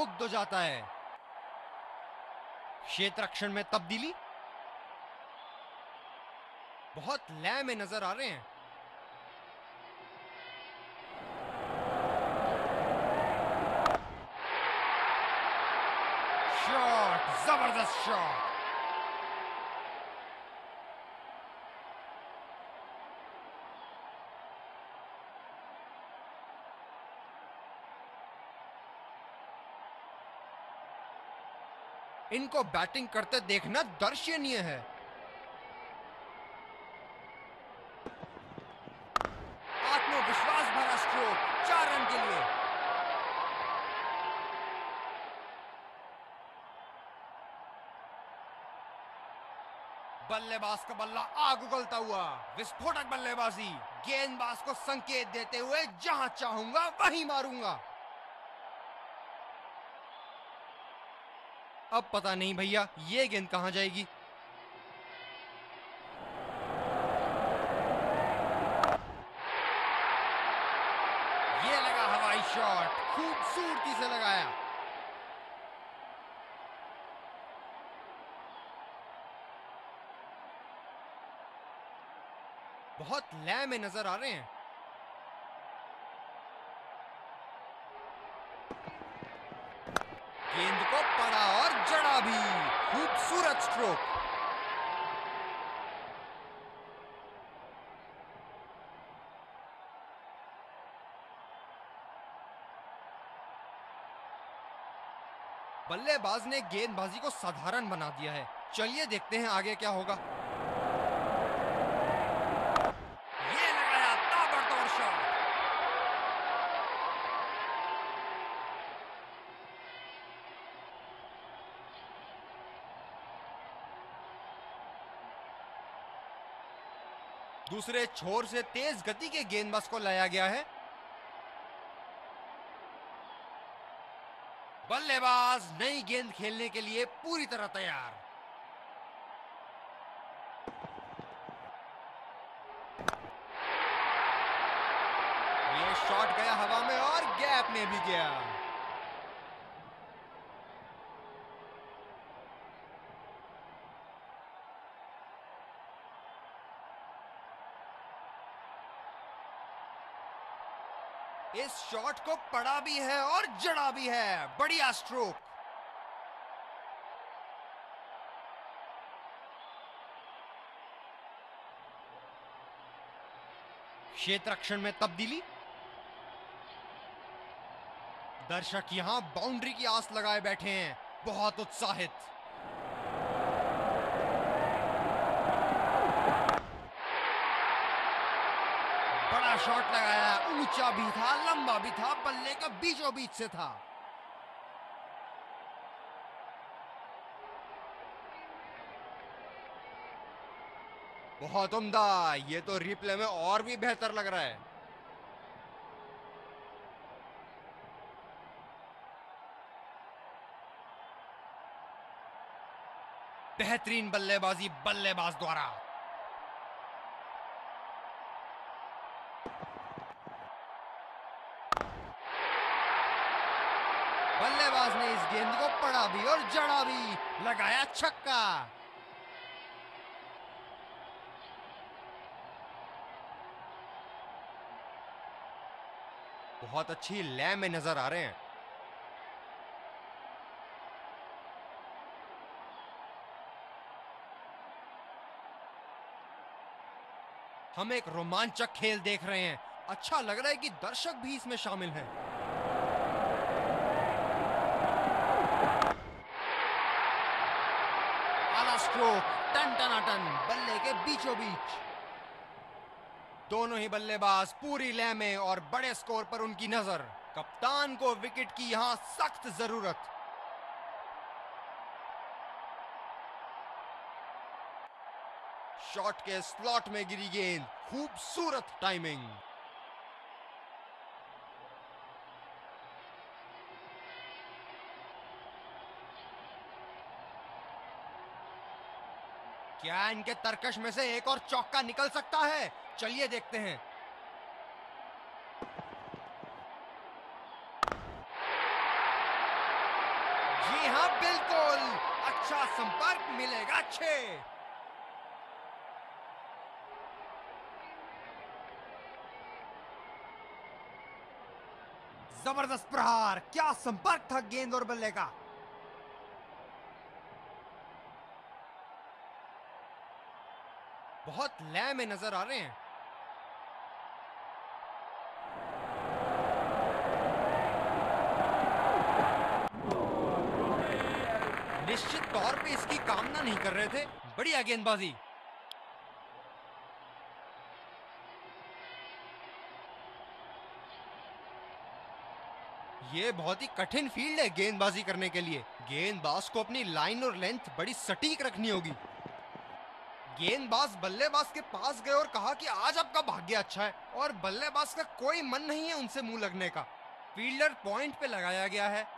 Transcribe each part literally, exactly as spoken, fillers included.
मुग्ध हो जाता है। क्षेत्र रक्षण में तब्दीली बहुत लय में नजर आ रहे हैं। शॉट, जबरदस्त शॉट। इनको बैटिंग करते देखना दर्शनीय है। आत्मविश्वास भरा स्ट्रोक, चार रन के लिए। बल्लेबाज का बल्ला आग उगलता हुआ, विस्फोटक बल्लेबाजी, गेंदबाज को संकेत देते हुए जहां चाहूंगा वहीं मारूंगा। अब पता नहीं भैया ये गेंद कहां जाएगी। ये लगा हवाई शॉट, खूबसूरती से लगाया। बहुत लय में नजर आ रहे हैं। गेंद को पड़ा और जड़ा भी, खूबसूरत स्ट्रोक। बल्लेबाज ने गेंदबाजी को साधारण बना दिया है। चलिए देखते हैं आगे क्या होगा। ये लगाया ताबड़तोड़ शॉट। दूसरे छोर से तेज गति के गेंदबाज को लाया गया है। बल्लेबाज नई गेंद खेलने के लिए पूरी तरह तैयार। ये शॉट गया हवा में और गैप में भी गया। इस शॉट को पड़ा भी है और जड़ा भी है। बढ़िया स्ट्रोक। क्षेत्र रक्षण में तब्दीली। दर्शक यहां बाउंड्री की आस लगाए बैठे हैं, बहुत उत्साहित। बड़ा शॉट लगाया, ऊंचा भी था, लंबा भी था, बल्ले का बीचों बीच से था। बहुत उम्दा। ये तो रिप्ले में और भी बेहतर लग रहा है। बेहतरीन बल्लेबाजी बल्लेबाज द्वारा। बल्लेबाज ने इस गेंद को पड़ा भी और जड़ा भी, लगाया छक्का। बहुत अच्छी लय में नजर आ रहे हैं। हम एक रोमांचक खेल देख रहे हैं। अच्छा लग रहा है कि दर्शक भी इसमें शामिल हैं। आला स्ट्रोक, टन टनाटन, बल्ले के बीचों बीच। दोनों ही बल्लेबाज पूरी लय में और बड़े स्कोर पर उनकी नजर। कप्तान को विकेट की यहां सख्त जरूरत। शॉट के स्लॉट में गिरी गेंद, खूबसूरत टाइमिंग। क्या इनके तरकश में से एक और चौका निकल सकता है? चलिए देखते हैं। संपर्क मिलेगा छह। जबरदस्त प्रहार, क्या संपर्क था गेंद और बल्ले का। बहुत लय में नजर आ रहे हैं। निश्चित तौर पे इसकी कामना नहीं कर रहे थे। बढ़िया गेंदबाजी। ये बहुत ही कठिन फील्ड है गेंदबाजी करने के लिए। गेंदबाज को अपनी लाइन और लेंथ बड़ी सटीक रखनी होगी। गेंदबाज बल्लेबाज के पास गए और कहा कि आज आपका भाग्य अच्छा है, और बल्लेबाज का कोई मन नहीं है उनसे मुंह लगने का। फील्डर पॉइंट पे लगाया गया है।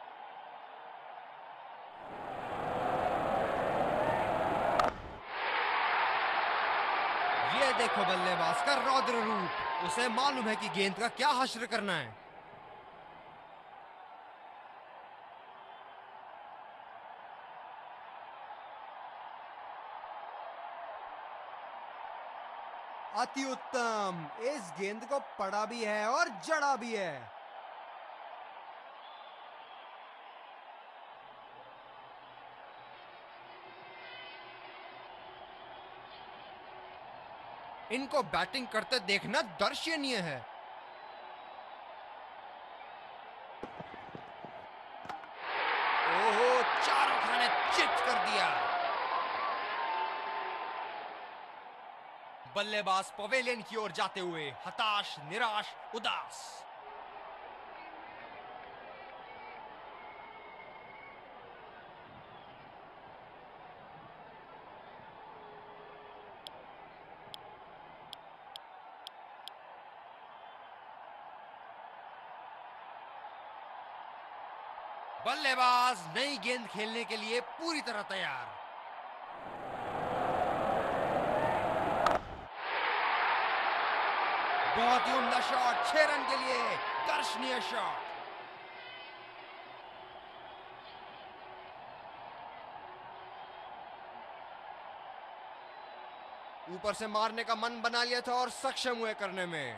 ये देखो बल्लेबाज का रौद्र रूप। उसे मालूम है कि गेंद का क्या हश्र करना है। अति उत्तम। इस गेंद को पड़ा भी है और जड़ा भी है। इनको बैटिंग करते देखना दर्शनीय है। ओहो, चारों खाने चित कर दिया। बल्लेबाज पवेलियन की ओर जाते हुए हताश, निराश, उदास। बल्लेबाज नई गेंद खेलने के लिए पूरी तरह तैयार। बहुत ही उम्दा शॉट, छह रन के लिए दर्शनीय शॉट। ऊपर से मारने का मन बना लिया था और सक्षम हुए करने में।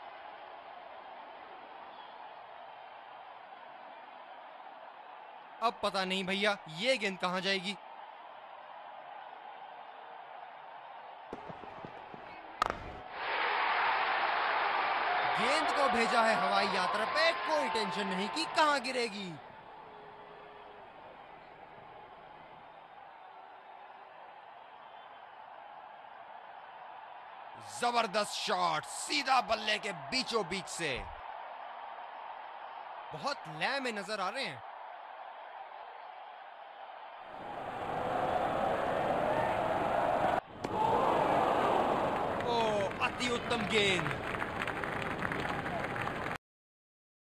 अब पता नहीं भैया ये गेंद कहां जाएगी। गेंद को भेजा है हवाई यात्रा पे, कोई टेंशन नहीं कि कहां गिरेगी। जबरदस्त शॉट, सीधा बल्ले के बीचों बीच से। बहुत लय में नजर आ रहे हैं। ओ, अति उत्तम गेंद।